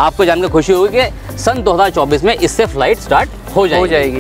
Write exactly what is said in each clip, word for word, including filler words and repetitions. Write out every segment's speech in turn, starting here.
आपको जानकर खुशी होगी कि सन दो हज़ार चौबीस में इससे फ्लाइट स्टार्ट हो जाएगी। हो जाएगी।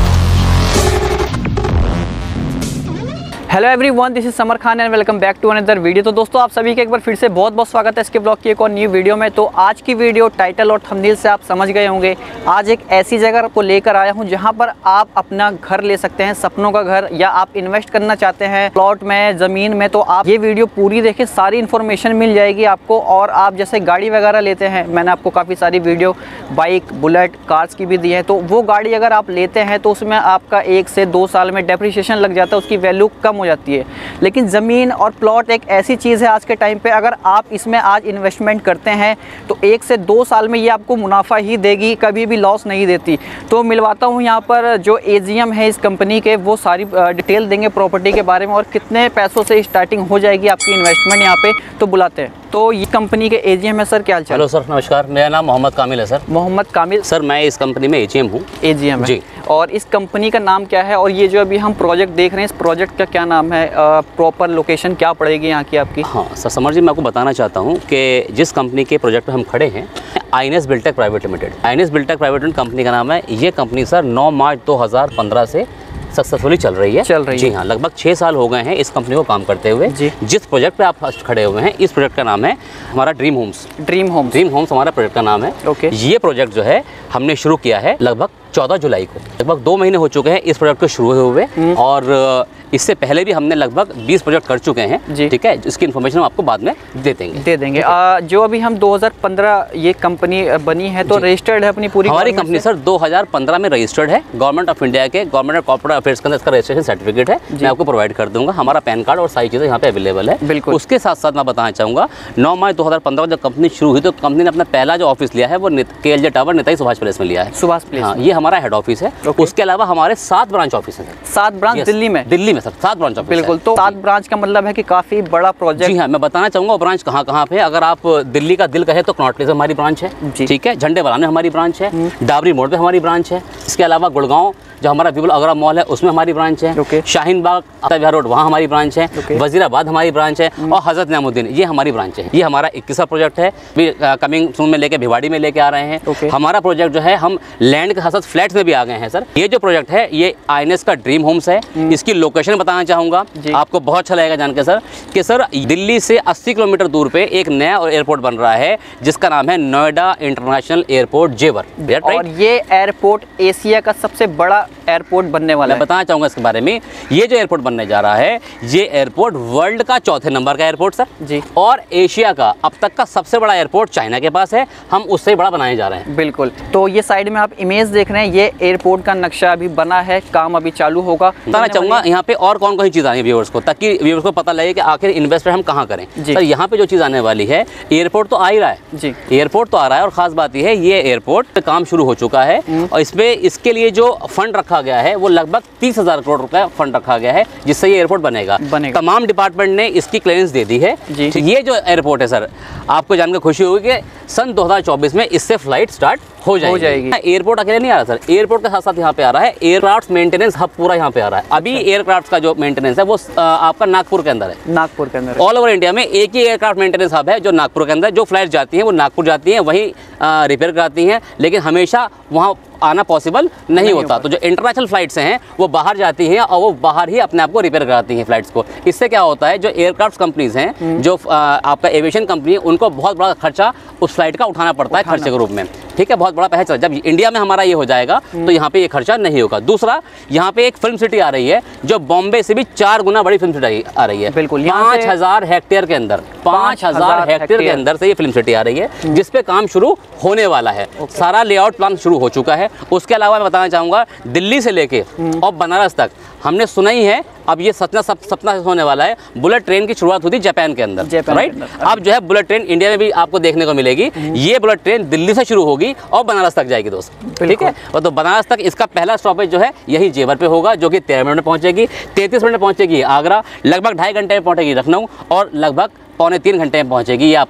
Hello everyone, this is Samar Khan and welcome back to another video. तो दोस्तों, आप सभी का एक बार फिर से बहुत बहुत स्वागत है इसके ब्लॉग की एक और न्यू वीडियो में। तो आज की वीडियो टाइटल और थंबनेल से आप समझ गए होंगे, आज एक ऐसी जगह को लेकर आया हूं जहां पर आप अपना घर ले सकते हैं, सपनों का घर, या आप इन्वेस्ट करना चाहते हैं प्लॉट में, ज़मीन में। तो आप ये वीडियो पूरी देखें, सारी इन्फॉर्मेशन मिल जाएगी आपको। और आप जैसे गाड़ी वगैरह लेते हैं, मैंने आपको काफ़ी सारी वीडियो बाइक, बुलेट, कार्स की भी दी है। तो वो गाड़ी अगर आप लेते हैं तो उसमें आपका एक से दो साल में डेप्रिसिएशन लग जाता है, उसकी वैल्यू कम हो जाती है। लेकिन ज़मीन और प्लॉट एक ऐसी चीज़ है आज के टाइम पे, अगर आप इसमें आज इन्वेस्टमेंट करते हैं तो एक से दो साल में ये आपको मुनाफा ही देगी, कभी भी लॉस नहीं देती। तो मिलवाता हूँ यहाँ पर जो एजीएम है इस कंपनी के, वो सारी डिटेल देंगे प्रॉपर्टी के बारे में और कितने पैसों से स्टार्टिंग हो जाएगी आपकी इन्वेस्टमेंट यहाँ पे। तो बुलाते हैं। तो ये कंपनी के एजीएम है सर, क्या हाल चाल? हेलो सर, नमस्कार। मेरा नाम मोहम्मद कामिल है सर। मोहम्मद कामिल सर, मैं इस कंपनी में एजीएम हूँ। एजीएम है जी। और इस कंपनी का नाम क्या है? और ये जो अभी हम प्रोजेक्ट देख रहे हैं, इस प्रोजेक्ट का क्या नाम है? प्रॉपर लोकेशन क्या पड़ेगी यहाँ की आपकी? हाँ सर, समर जी, मैं आपको बताना चाहता हूँ कि जिस कंपनी के प्रोजेक्ट पे हम खड़े हैं, INS Biltech private limited. INS Biltech private limited company का नाम है। ये कंपनी सर नौ मार्च दो हज़ार पंद्रह से सक्सेसफुली चल रही है। चल रही जी है। हाँ, लगभग छः साल हो गए हैं इस कंपनी को काम करते हुए। जी। जिस प्रोजेक्ट पे आप फर्स्ट खड़े हुए हैं, इस प्रोजेक्ट का नाम है हमारा dream homes. Dream homes dream homes हमारा प्रोजेक्ट का नाम है। ओके। ये प्रोजेक्ट जो है हमने शुरू किया है लगभग चौदह जुलाई को। लगभग दो महीने हो चुके हैं इस प्रोजेक्ट को शुरू हुए हुए, और इससे पहले भी हमने लगभग बीस प्रोजेक्ट कर चुके हैं। ठीक है, इसकी इन्फॉर्मेशन हम आपको बाद में दे देंगे दे देंगे आ, जो अभी हम दो हज़ार पंद्रह ये कंपनी बनी है, तो रजिस्टर्ड है अपनी पूरी? हमारी कंपनी सर दो हज़ार पंद्रह में रजिस्टर्ड है गवर्नमेंट ऑफ इंडिया के, गवर्नमेंट ऑफ कॉर्पोरेट अफेयर्स के अंदर इसका रजिस्ट्रेशन सर्टिफिकेट है। मैं आपको प्रोवाइड कर दूंगा। हमारा पैन कार्ड और सारी चीज़ें यहाँ पे अवेलेबल है। बिल्कुल। उसके साथ साथ मैं बताना चाहूँगा, नौ मार्च दो हज़ार पंद्रह जब कंपनी शुरू हुई तो कंपनी ने अपना पहला जो ऑफिस लिया है वो K L J tower Netaji Subhash place में लिया है। सुभाष प्लेस। हाँ, ये हमारा हेड ऑफिस है। उसके अलावा हमारे सात ब्रांच ऑफिस हैं। सात ब्रांच दिल्ली में? दिल्ली में सर सात ब्रांच ऑफिस। बिल्कुल। तो सात ब्रांच का मतलब है कि काफी बड़ा प्रोजेक्ट। जी हाँ, मैं बताना चाहूँगा वो ब्रांच कहाँ कहाँ पे। अगर आप दिल्ली का दिल कहे तो कनॉट प्लेस हमारी ब्रांच है। ठीक है, झंडे वाला में हमारी ब्रांच है, डाबरी मोड़ पे हमारी ब्रांच है। इसके अलावा गुड़गांव जो हमारा विपुल अग्रा मॉल है उसमें हमारी ब्रांच है। okay. शाहीन बाग विहार रोड वहाँ हमारी ब्रांच है। okay. वजीराबाद हमारी ब्रांच है। और हजरत निजामुद्दीन ये हमारी ब्रांच है। ये हमारा इक्कीसवां प्रोजेक्ट है, भी कमिंग सून में लेके भिवाड़ी में लेके आ रहे हैं। okay. हमारा प्रोजेक्ट जो है, हम लैंड के साथ साथ फ्लैट्स में भी आ गए हैं सर। ये जो प्रोजेक्ट है ये आईएनएस का ड्रीम होम्स है। इसकी लोकेशन बताना चाहूँगा, आपको बहुत अच्छा लगेगा जानकर सर कि सर दिल्ली से अस्सी किलोमीटर दूर पे एक नया एयरपोर्ट बन रहा है जिसका नाम है नोएडा इंटरनेशनल एयरपोर्ट जेवर। और ये एयरपोर्ट एशिया का सबसे बड़ा एयरपोर्ट बनने वाला है। मैं बताना चाहूँगा इसके बारे में। ये जो एयरपोर्ट बनने जा रहा है, ये एयरपोर्ट वर्ल्ड का चौथे नंबर का एयरपोर्ट सर जी, और एशिया का अब तक का सबसे बड़ा एयरपोर्ट चाइना के पास है। हम उससे बड़ा बनाने जा रहे हैं। बिल्कुल। तो ये साइड में आप इमेज देख रहे हैं, ये एयरपोर्ट का नक्शा अभी बना है, काम अभी चालू होगा। बताना चाहूँगा यहाँ पे और कौन कौन सी चीज़ आनी है व्यूअर्स को, ताकि व्यूअर्स को पता लगे कि आखिर इन्वेस्टमेंट हम कहाँ करें। सर यहाँ पे जो चीज़ आने वाली है, एयरपोर्ट तो आ ही रहा है जी, एयरपोर्ट तो आ रहा है। और खास बात यह है, ये एयरपोर्ट पे काम शुरू हो चुका है और इसमें इसके लिए जो फंड रखा गया है वो लगभग तीस हजार करोड़ रुपए फंड रखा गया है जिससे ये एयरपोर्ट बनेगा। बनेगा। तमाम डिपार्टमेंट ने इसकी क्लियरेंस दे दी है जी। ये जो एयरपोर्ट है सर, आपको जानकर खुशी होगी कि सन दो हज़ार चौबीस में इससे फ्लाइट स्टार्ट हो जाएगी। हो जाएगी। एयरपोर्ट अकेले नहीं आ रहा सर, एयरपोर्ट के साथ साथ यहाँ पे आ रहा है एयरक्राफ्ट मेंटेनेंस हब पूरा यहाँ पे आ रहा है। अभी एयरक्राफ्ट का जो मेंटेनेंस है वो आपका नागपुर के अंदर है। नागपुर के अंदर ऑल ओवर इंडिया में एक ही एयरक्राफ्ट मेंटेनेंस हब है जो नागपुर के अंदर, जो फ्लाइट जाती है वो नागपुर जाती है, वहीं रिपेयर कराती हैं। लेकिन हमेशा वहाँ आना पॉसिबल नहीं, नहीं होता। तो जो इंटरनेशनल फ्लाइट्स हैं वो बाहर जाती हैं और वो बाहर ही अपने आप को रिपेयर कराती हैं फ्लाइट्स को। इससे क्या होता है, जो एयरक्राफ्ट कंपनीज हैं, जो आ, आपका एविएशन कंपनी है, उनको बहुत बड़ा खर्चा उस फ्लाइट का उठाना पड़ता है खर्चे के रूप में। ठीक है, बहुत बड़ा पैसा। जब इंडिया में हमारा ये हो जाएगा तो यहाँ पे ये खर्चा नहीं होगा। दूसरा, यहाँ पे एक फिल्म सिटी आ रही है जो बॉम्बे से भी चार गुना बड़ी फिल्म सिटी आ रही है। बिल्कुल। पाँच हजार हेक्टेयर के अंदर पाँच हजार हेक्टेयर के अंदर से ये फिल्म सिटी आ रही है जिसपे काम शुरू होने वाला है। सारा लेआउट प्लान शुरू हो चुका है। उसके अलावा मैं बताना चाहूँगा, दिल्ली से लेके और बनारस तक हमने सुना ही है, अब ये सपना सप, सपना होने वाला है। बुलेट ट्रेन की शुरुआत हुई थी जापान के अंदर, राइट। अब जो है बुलेट ट्रेन इंडिया में भी आपको देखने को मिलेगी। ये बुलेट ट्रेन दिल्ली से शुरू होगी और बनारस तक जाएगी दोस्त। ठीक है, और तो बनारस तक इसका पहला स्टॉपेज जो है यही जेवर पे होगा, जो कि तेरह मिनट में पहुंचेगी, तैंतीस मिनट में पहुंचेगी आगरा, लगभग ढाई घंटे में पहुंचेगी लखनऊ और लगभग पौने तीन घंटे में पहुंचेगी ये आपका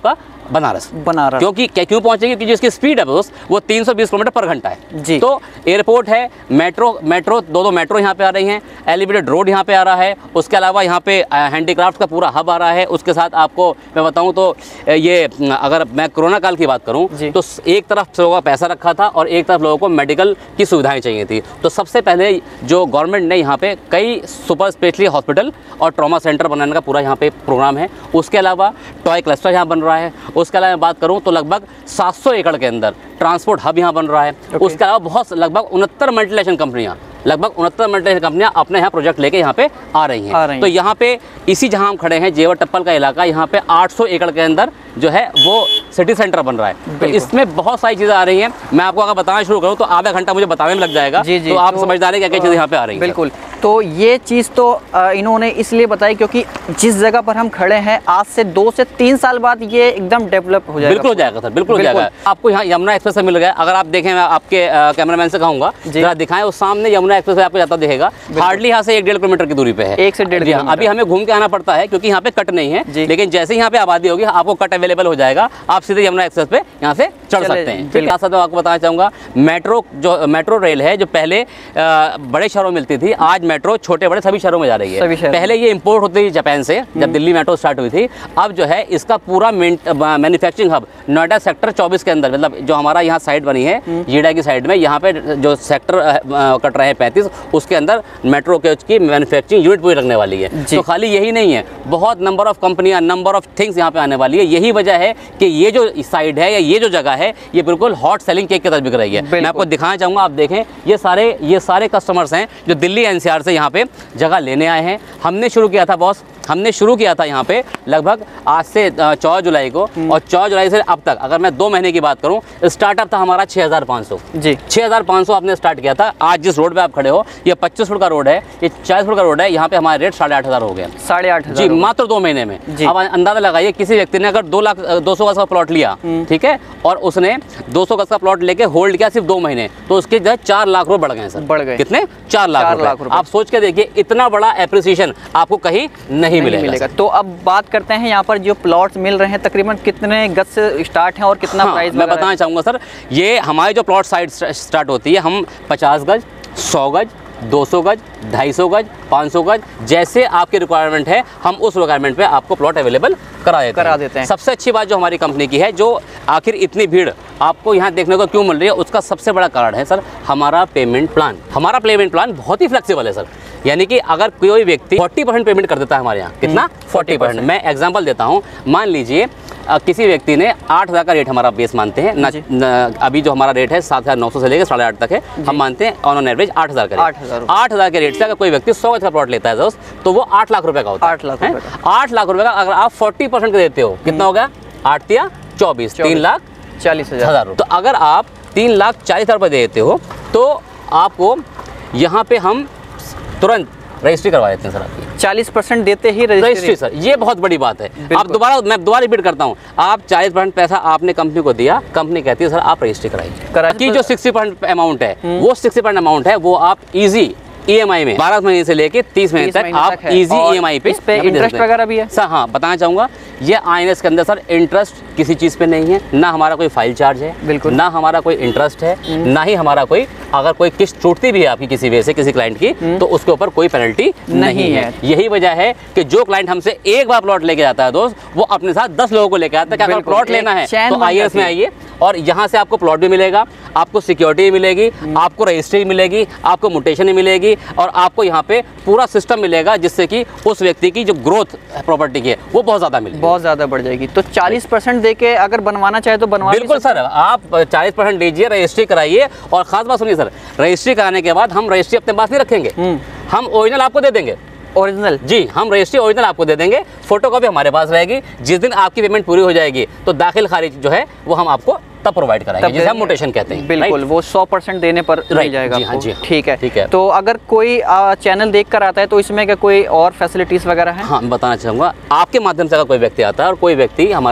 बनारस। बनारस क्योंकि क्यों पहुंचेगी? क्योंकि जिसकी स्पीड है दोस्त वो तीन सौ बीस किलोमीटर पर घंटा है जी। तो एयरपोर्ट है, मेट्रो मेट्रो दो दो मेट्रो यहाँ पे आ रही हैं, एलिवेटेड रोड यहाँ पे आ रहा है, उसके अलावा यहाँ पे हैंडीक्राफ्ट का पूरा हब आ रहा है। उसके साथ आपको मैं बताऊँ तो ये अगर मैं कोरोना काल की बात करूँ तो एक तरफ लोगों का पैसा रखा था और एक तरफ लोगों को मेडिकल की सुविधाएं चाहिए थी। तो सबसे पहले जो गवर्नमेंट ने यहाँ पे कई सुपर स्पेशलिटी हॉस्पिटल और ट्रॉमा सेंटर बनाने का पूरा यहाँ पे प्रोग्राम है। उसके अलावा टॉय क्लस्टर यहाँ बन रहा है। उसके अलावा बात करूँ तो लगभग सात सौ एकड़ के अंदर ट्रांसपोर्ट हब यहाँ बन रहा है। उसके अलावा बहुत लगभग उनहत्तर मल्टीनेशनल कंपनियाँ लगभग उनहत्तर मल्टीनेशनल कंपनियां अपने यहाँ प्रोजेक्ट लेके यहाँ पे आ रही हैं। आ रही तो यहाँ पे इसी जहाँ हम खड़े हैं जेवर टप्पल का इलाका, यहाँ पे आठ सौ एकड़ के अंदर जो है वो सिटी सेंटर बन रहा है। तो इसमें बहुत सारी चीज़ें आ रही हैं। मैं आपको अगर बताना शुरू करूँ तो आधा घंटा मुझे बताने में लग जाएगा। जी जी, तो आप तो, समझदार हैं क्या क्या चीज़ें यहाँ पे आ रही हैं। बिल्कुल। तो ये चीज़ तो इन्होंने इसलिए बताई क्योंकि जिस जगह पर हम खड़े हैं आज से दो से तीन साल बाद ये एकदम डेवलप हो जाएगा। बिल्कुल हो जाएगा सर, बिल्कुल हो जाएगा। आपको यहाँ यमुना एक्सप्रेस से मिल गया। अगर आप देखें, मैं आपके कैमरामैन से कहूँगा जरा दिखाएं, उस सामने यमुना एक्सप्रेस आपको जाता दिखेगा। हार्डली यहाँ से एक डेढ़ किलोमीटर की दूरी पे है, एक से डेढ़। अभी हमें घूम के आना पड़ता है क्योंकि यहाँ पे कट नहीं है, लेकिन जैसे ही यहाँ पे आबादी होगी आपको कट अवेलेबल हो जाएगा, आप सीधे यमुना एक्सप्रेस पे यहाँ से चढ़ सकते हैं। फिर साथ मैं आपको बताना चाहूँगा मेट्रो जो मेट्रो रेल है जो पहले बड़े शहरों में मिलती थी, आज मेट्रो छोटे बड़े सभी शहरों में जा रही है। पहले ये इंपोर्ट होती थी जापान से, जब दिल्ली मेट्रो स्टार्ट हुई थी। अब जो है इसका पूरा मैन्युफैक्चरिंग हब नोएडा सेक्टर चौबीस के अंदर, मतलब जो हमारा यहाँ साइड बनी है जीडा की साइड में, यहाँ पे जो सेक्टर कट रहे हैं पैंतीस, उसके अंदर मेट्रो कोच की मैन्युफैक्चरिंग यूनिट पूरी लगने वाली है। तो खाली यही नहीं है, बहुत नंबर ऑफ कंपनियां, नंबर ऑफ थिंग्स यहाँ पे आने वाली है। यही वजह है कि ये जो साइड है या ये जो जगह है ये बिल्कुल हॉट सेलिंग केक की तरह बिक रही है। मैं आपको दिखाना चाहूँगा, आप देखें ये सारे ये सारे कस्टमर्स हैं जो दिल्ली एनसीआर से यहाँ पे जगह लेने आए हैं। हमने शुरू किया था बॉस, हमने शुरू किया था यहाँ पे लगभग आज से चौदह जुलाई को, और चौदह जुलाई से अब तक अगर मैं दो महीने की बात करूँ, स्टार्टअप था हमारा छः हज़ार पाँच सौ जी छः हज़ार पाँच सौ आपने स्टार्ट किया था। आज जिस रोड पे आप खड़े हो ये पच्चीस फुट का रोड है, ये चालीस फुट का रोड है, यहाँ पे हमारा रेट साढ़े आठ हज़ार हो गया। साढ़े आठ जी मात्र दो महीने में। अब अंदाजा लगाइए किसी व्यक्ति ने अगर दो लाख दो सौ गज का प्लॉट लिया, ठीक है, और उसने दो सौ गज का प्लॉट लेके होल्ड किया सिर्फ दो महीने, तो उसके जो है चार लाख रुपए बढ़ गए सर। बढ़ गए कितने? चार लाख रुपए। आप सोच के देखिए इतना बड़ा एप्रिसिएशन आपको कहीं नहीं मिलेगा। तो अब बात करते हैं यहाँ पर जो प्लॉट्स मिल रहे हैं तकरीबन कितने गज से स्टार्ट हैं और कितना हाँ, प्राइस? मैं बताना चाहूँगा सर, ये हमारी जो प्लॉट साइड स्टार्ट होती है, हम पचास गज, सौ गज, दो सौ गज, ढाई सौ गज, पाँच सौ गज, जैसे आपकी रिक्वायरमेंट है हम उस रिक्वायरमेंट पे आपको प्लॉट अवेलेबल करा देते करा देते हैं। सबसे अच्छी बात जो हमारी कंपनी की है, जो आखिर इतनी भीड़ आपको यहाँ देखने को क्यों मिल रही है, उसका सबसे बड़ा कारण है सर हमारा पेमेंट प्लान। हमारा पेमेंट प्लान बहुत ही फ्लेक्सिबल है सर। यानी कि अगर कोई व्यक्ति चालीस परसेंट पेमेंट कर देता है हमारे यहाँ, कितना? चालीस परसेंट। मैं एग्जांपल देता हूँ, मान लीजिए किसी व्यक्ति ने आठ हज़ार का रेट हमारा बेस मानते हैं ना, न, अभी जो हमारा रेट है सात हज़ार नौ सौ से लेकर साढ़े आठ तक है, हम मानते हैं ऑन ऑन एवरेज आठ हज़ार का आठ हज़ार आठ हज़ार के रेट से अगर कोई व्यक्ति सौ गज का प्लॉट लेता है दोस्त, तो वो आठ लाख रुपए का होता है। आठ लाख आठ लाख रुपए का अगर आप फोर्टी परसेंट का देते हो, कितना हो गया? आठ तिया चौबीस, तीन लाख चालीस हजार। तो अगर आप तीन लाख चालीस हजार रुपये देते हो तो आपको यहाँ पे हम तुरंत रजिस्ट्री करवा देते हैं सर। आपकी चालीस परसेंट देते ही रजिस्ट्री सर, ये बहुत बड़ी बात है। आप दोबारा मैं दोबारा रिपीट करता हूँ, आप चालीस परसेंट पैसा आपने कंपनी को दिया, कंपनी कहती है सर आप रजिस्ट्री कराइए। कि जो सिक्सटी परसेंट अमाउंट है वो सिक्सटी परसेंट अमाउंट है वो आप इजी ईएमआई में बारह महीने से लेके तीस महीने तक आप इजी ईएमआई पे, इस पे इंटरेस्ट वगैरह भी है सर। हाँ बताना चाहूँगा, ये आईएनएस के अंदर सर इंटरेस्ट किसी चीज़ पे नहीं है, ना हमारा कोई फाइल चार्ज है, बिल्कुल ना हमारा कोई इंटरेस्ट है, ना ही हमारा कोई, अगर कोई किस्त छूटती भी है आपकी किसी वजह से किसी क्लाइंट की, तो उसके ऊपर कोई पेनल्टी नहीं है। यही वजह है कि जो क्लाइंट हमसे एक बार प्लॉट लेके जाता है दोस्त, वो अपने साथ दस लोगों को लेके आता है कि अगर प्लॉट लेना है तो आईएनएस में आइए, और यहाँ से आपको प्लॉट भी मिलेगा, आपको सिक्योरिटी मिलेगी, आपको रजिस्ट्री मिलेगी, आपको म्यूटेशन मिलेगी, और आपको यहाँ पे पूरा सिस्टम मिलेगा जिससे कि उस व्यक्ति की जो ग्रोथ प्रॉपर्टी की है वो बहुत ज़्यादा मिलेगी, बहुत ज़्यादा बढ़ जाएगी। तो चालीस परसेंट दे के अगर बनवाना चाहे तो बनवा बिल्कुल सर, आप चालीस परसेंट दीजिए, रजिस्ट्री कराइए। और खास बात सुनिए सर, रजिस्ट्री कराने के बाद हम रजिस्ट्री अपने पास नहीं रखेंगे, हम ओरिजिनल आपको दे देंगे। ओरिजिनल जी, हम रजिस्ट्री ओरिजिनल आपको दे देंगे, फोटो कॉपी हमारे पास रहेगी। जिस दिन आपकी पेमेंट पूरी हो जाएगी तो दाखिल खारिज जो है वो हम आपको तब प्रोवाइड कराएंगे, जिसे हम म्यूटेशन कहते हैं। बिल्कुल, वो सौ परसेंट देने पर रह जाएगा। हाँ जी, ठीक है ठीक है। तो अगर कोई चैनल देख कर आता है तो इसमें क्या कोई और फैसिलिटीज वगैरह है? हाँ, बताना चाहूँगा, आपके माध्यम से अगर कोई व्यक्ति आता है और कोई व्यक्ति हमारा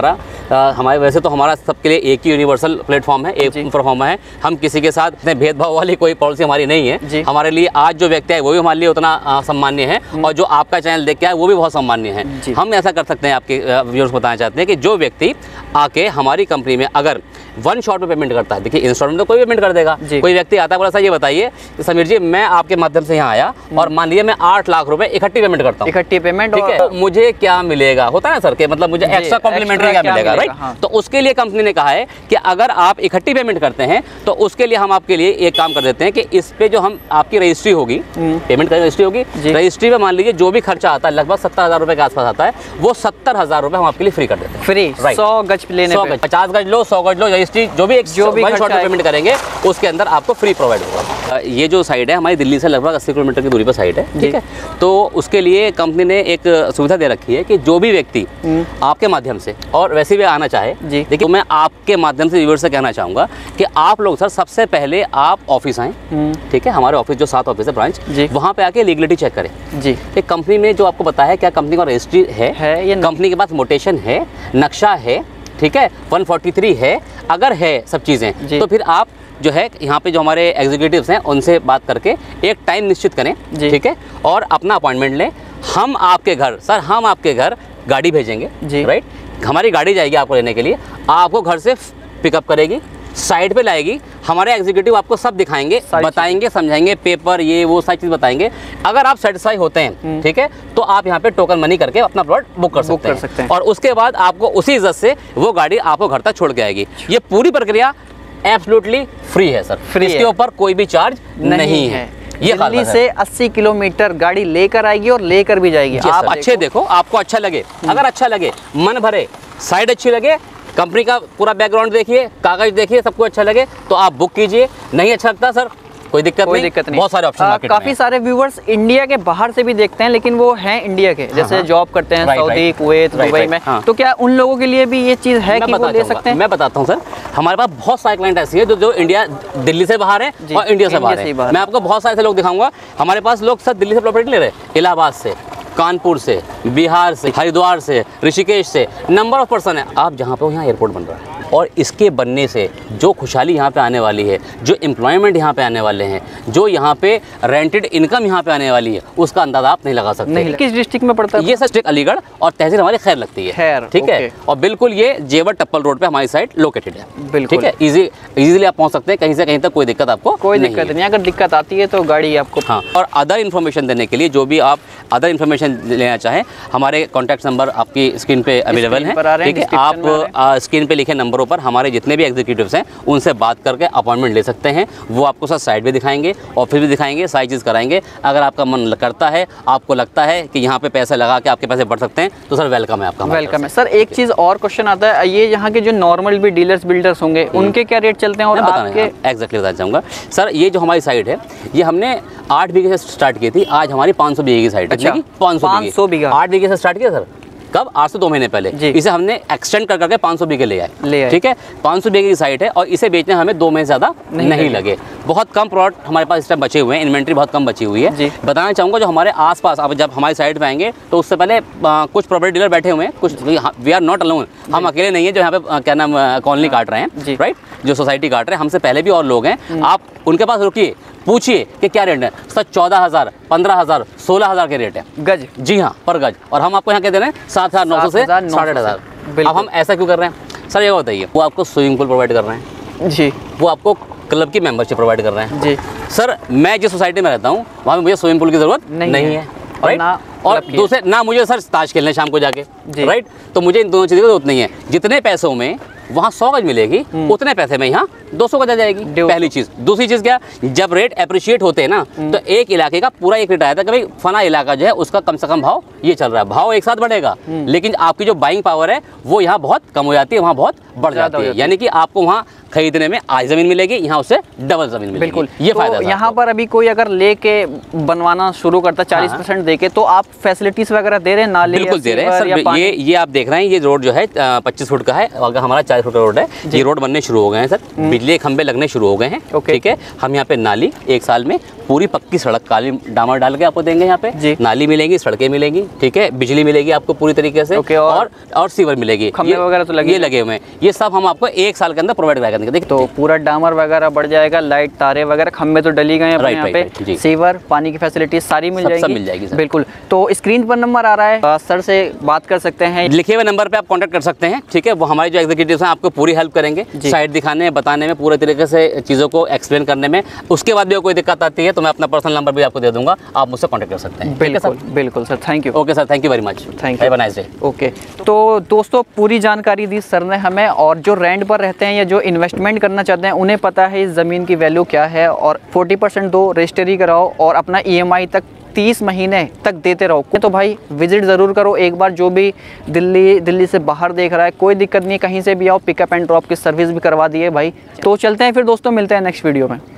हमारे वैसे तो हमारा सबके लिए एक ही यूनिवर्सल प्लेटफॉर्म है, एक प्लेटफॉर्म है। हम किसी के साथ इतने भेदभाव वाली कोई पॉलिसी हमारी नहीं है। हमारे लिए आज जो व्यक्ति है वो भी हमारे लिए उतना सम्मान्य है, और जो आपका चैनल देख के आए वो भी बहुत सम्मान्य है। हम ऐसा कर सकते हैं, आपके व्यूअर्स को बताना चाहते हैं कि जो व्यक्ति आके हमारी कंपनी में अगर वन शॉट में पेमेंट करता है, देखिए इंस्टॉलमेंट तो कोई पेमेंट कर देगा, कोई व्यक्ति आता है बोला सर ये बताइए समीर जी मैं आपके माध्यम से यहाँ आया और मान लीजिए मैं आठ लाख रुपए इकट्ठी पेमेंट करता हूँ, इकट्ठी पेमेंट, ठीक है, तो मुझे क्या मिलेगा, होता है ना सर, कि मतलब मुझे एक्स्ट्रा कॉम्प्लीमेंट्री क्या मिलेगा, राइट। तो उसके लिए कंपनी ने कहा है कि अगर आप इकट्ठी पेमेंट करते हैं तो उसके लिए हम आपके लिए एक काम कर देते हैं कि इस पे जो हम आपकी रजिस्ट्री होगी, पेमेंट का रजिस्ट्री होगी, रजिस्ट्री में मान लीजिए जो भी खर्चा आता है लगभग सत्तर हजार रुपए के आसपास आता है, वो सत्तर हजार रुपए हम आपके लिए फ्री कर देते हैं, फ्री, सौ गज लेने पे, पचास गज लो, सौ गज लो, रजिस्ट्री जो भी जो भी वन शॉट में पेमेंट करेंगे उसके अंदर आपको फ्री प्रोवाइड होगा। ये जो साइट है हमारी दिल्ली से लगभग अस्सी किलोमीटर की दूरी पर साइट है, ठीक है। तो उसके लिए कंपनी ने एक सुविधा दे रखी है कि जो भी व्यक्ति आपके माध्यम से और वैसे भी आना चाहे, देखिए तो मैं आपके माध्यम से व्यूअर्स से कहना चाहूँगा कि आप लोग सर सबसे पहले आप ऑफिस आएँ, ठीक है, हमारे ऑफिस जो सात ऑफिस है ब्रांच, वहाँ पे आके लीगलिटी चेक करें जी, कि कंपनी ने जो आपको बताया है क्या कंपनी का रजिस्ट्री है, है कंपनी के पास मोटेशन है, नक्शा है, ठीक है, एक सौ तैंतालीस है, अगर है सब चीज़ें तो फिर आप जो है यहाँ पे जो हमारे एग्जीक्यूटिव्स हैं उनसे बात करके एक टाइम निश्चित करें, ठीक है, और अपना अपॉइंटमेंट लें। हम आपके घर सर हम आपके घर गाड़ी भेजेंगे, राइट, हमारी गाड़ी जाएगी आपको लेने के लिए, आपको घर से पिकअप करेगी, साइड पे लाएगी, हमारे एग्जीक्यूटिव आपको सब दिखाएंगे, बताएंगे, समझाएंगे, पेपर ये वो सारी चीज़ बताएंगे। अगर आप सेटिस्फाई होते हैं, ठीक है, तो आप यहाँ पे टोकन मनी करके अपना प्लॉट बुक कर सकते, बुक कर सकते हैं, और उसके बाद आपको उसी इज्जत से वो गाड़ी आपको घर तक छोड़ के आएगी। ये पूरी प्रक्रिया एब्सोल्युटली फ्री है सर, फ्री, इसके ऊपर कोई भी चार्ज नहीं, नहीं है। ये दिल्ली से अस्सी किलोमीटर गाड़ी लेकर आएगी और लेकर भी जाएगी। आप अच्छे देखो, आपको अच्छा लगे, अगर अच्छा लगे, मन भरे, साइड अच्छी लगे, कंपनी का पूरा बैकग्राउंड देखिए, कागज देखिए, सबको अच्छा लगे तो आप बुक कीजिए। नहीं अच्छा लगता सर कोई दिक्कत कोई नहीं, दिक्कत नहीं, बहुत सारे ऑप्शन मार्केट में। काफी सारे व्यूवर्स इंडिया के बाहर से भी देखते हैं, लेकिन वो हैं इंडिया के, जैसे जॉब करते हैं सऊदी, कुवैत, दुबई में, तो क्या उन लोगों के लिए भी ये चीज है कि वो ले सकते हैं? मैं बताता हूँ सर, हमारे पास बहुत सारे क्लाइंट ऐसे हैं जो जो इंडिया दिल्ली से बाहर है और इंडिया से बाहर है। मैं आपको बहुत सारे लोग दिखाऊंगा। हमारे पास लोग सर दिल्ली से प्रॉपर्टी ले रहे हैं, इलाहाबाद से, कानपुर से, बिहार से, हरिद्वार से, ऋषिकेश से, नंबर ऑफ पर्सन है। आप जहाँ पे हो यहाँ एयरपोर्ट बन रहा है, और इसके बनने से जो खुशहाली यहाँ पे आने वाली है, जो एम्प्लॉयमेंट यहाँ पे आने वाले हैं, जो यहाँ पे रेंटेड इनकम यहाँ पे आने वाली है, उसका अंदाजा आप नहीं लगा सकते। नहीं, किस डिस्ट्रिक्ट में पड़ता है? ये सर डिस्ट्रिक्ट अलीगढ़ और तहसील हमारी खैर लगती है, ठीक है, और बिल्कुल ये जेवर टप्पल रोड पे हमारी साइट लोकेटेड है, ठीक है, इजी इजीली आप पहुँच सकते हैं, कहीं से कहीं तक कोई दिक्कत आपको कोई दिक्कत नहीं। अगर दिक्कत आती है तो गाड़ी आपको, हाँ, और अदर इन्फॉर्मेशन देने के लिए जो भी आप अदर इन्फॉर्मेशन लेना चाहें, हमारे कॉन्टैक्ट नंबर आपकी स्क्रीन पे अवेलेबल है, ठीक है, आप स्क्रीन पे लिखे नंबरों पर हमारे जितने भी एग्जीक्यूटिव्स हैं उनसे बात करके अपॉइंटमेंट ले सकते हैं। वो आपको सर साइड भी दिखाएंगे, ऑफिस भी दिखाएंगे, सारी चीज़ कराएंगे। अगर आपका मन करता है, आपको लगता है कि यहाँ पे पैसे लगा के आपके पैसे बढ़ सकते हैं, तो सर वेलकम है आपका। वेलकम है सर। एक चीज़ और क्वेश्चन आता है, ये यहाँ के जो नॉर्मल भी डीलर्स बिल्डर्स होंगे उनके क्या रेट चलते हैं? और आपके एग्जैक्टली बताना चाहूँगा सर, ये जो हमारी साइट है ये हमने आठ बीघे से स्टार्ट की थी, आज हमारी पाँच सौ बीघे की साइट है। पाँच सौ बीघा आठ बीघे से स्टार्ट किया सर कब? आज से दो महीने पहले। इसे हमने एक्सटेंड कर करके पाँच सौ बीघे ले आए, ठीक है, पाँच सौ बीघे की साइट है, और इसे बेचने हमें दो महीने ज़्यादा नहीं, नहीं लगे। बहुत कम प्लॉट हमारे पास इस टाइम बचे हुए हैं, इन्वेंट्री बहुत कम बची हुई है। बताना चाहूँगा जो हमारे आसपास, अब जब हमारी साइट पे आएंगे तो उससे पहले आ, कुछ प्रॉपर्टी डीलर बैठे हुए हैं, कुछ वी आर नॉट अलोन, हम अकेले नहीं है जो यहाँ पे क्या नाम कॉलोनी काट रहे हैं, राइट, जो सोसाइटी काट रहे हैं, हमसे पहले भी और लोग हैं। आप उनके पास रुकिए, पूछिए कि क्या रेट है सर। चौदह हज़ार, पंद्रह हज़ार, सोलह हज़ार के रेट है गज, जी हाँ, पर गज, और हम आपको यहाँ क्या दे रहे हैं? सात हज़ार नौ सौ से साढ़े आठ हज़ार। अब हम ऐसा क्यों कर रहे हैं सर, ये बताइए। वो आपको स्विमिंग पूल प्रोवाइड कर रहे हैं जी, वो आपको क्लब की मेंबरशिप प्रोवाइड कर रहे हैं जी। सर मैं जिस सोसाइटी में रहता हूँ वहाँ मुझे स्विमिंग पूल की जरूरत नहीं, नहीं है, राइट, और दूसरे ना मुझे सर ताश खेलने शाम को जाके, राइट, तो मुझे इन दोनों चीज़ों की जरूरत नहीं है। जितने पैसों में वहाँ सौ गज मिलेगी उतने पैसे में यहाँ दो सौ गज आ जाएगी, पहली चीज़। दूसरी चीज़ क्या, जब रेट अप्रिशिएट होते हैं ना तो एक इलाके का पूरा एक रेट आया था कि भाई फना इलाका जो है उसका कम से कम भाव ये चल रहा है, भाव एक साथ बढ़ेगा, लेकिन आपकी जो बाइंग पावर है वो यहाँ बहुत कम हो जाती है, वहाँ बहुत बढ़ जाती है। यानी कि आपको वहाँ खरीदने में आज जमीन मिलेगी, यहाँ उससे डबल जमीन मिलेगी। बिल्कुल, ये तो फायदा है। यहाँ पर अभी कोई अगर लेके बनवाना शुरू करता चालीस परसेंट देके, तो आप फैसिलिटीज वगैरह दे रहे हैं? नाले बिल्कुल दे रहे हैं सर। ये ये आप देख रहे हैं, ये रोड जो है पच्चीस फुट का है, अगर हमारा चालीस फुट का रोड है, ये रोड बनने शुरू हो गए हैं सर। बिजली बिजली के खंभे लगने शुरू हो गए हैं। ठीक है, हम यहाँ पे नाली एक साल में पूरी पक्की सड़क काली डामर डाल के आपको देंगे। यहाँ पे नाली मिलेंगी, सड़कें मिलेंगी, ठीक है, बिजली मिलेगी आपको पूरी तरीके से, okay, और और सीवर मिलेगी। खंभे वगैरह तो लगे ये लगे हुए हैं, ये सब हम आपको एक साल के अंदर प्रोवाइड करा देंगे। तो पूरा डामर वगैरह बढ़ जाएगा, लाइट तारे वगैरह खंभे तो डली गए हैं यहाँ पे, सीवर पानी की फैसिलिटी सारी मिल जाएगी। सब मिल जाएगी सर। बिल्कुल। तो स्क्रीन पर नंबर आ रहा है, सर से बात कर सकते हैं, लिखे हुए नंबर पे आप कांटेक्ट कर सकते हैं। ठीक है, वो हमारे जो एग्जीक्यूटिव्स हैं आपको पूरी हेल्प करेंगे साइट दिखाने बताने में, पूरे तरीके से चीज़ों को एक्सप्लेन करने में। उसके बाद भी कोई दिक्कत आती है तो मैं अपना पर्सनल नंबर भी आपको दे दूंगा, आप मुझसे कांटेक्ट कर सकते हैं। बिल्कुल बिल्कुल sir, thank you. Okay sir, thank you very much, thank you, have a nice day. Okay, तो दोस्तों पूरी जानकारी दी सर ने हमें, और जो रेंट पर रहते हैं या जो इन्वेस्टमेंट करना चाहते हैं उन्हें पता है इस ज़मीन की वैल्यू क्या है। और चालीस परसेंट दो, रजिस्ट्री कराओ और अपना ईएमआई तक तीस महीने तक देते रहो। तो भाई विजिट ज़रूर करो एक बार, जो भी दिल्ली दिल्ली से बाहर देख रहा है, कोई दिक्कत नहीं, कहीं से भी आओ, पिकअप एंड ड्रॉप की सर्विस भी करवा दी है भाई। तो चलते हैं फिर दोस्तों, मिलते हैं नेक्स्ट वीडियो में।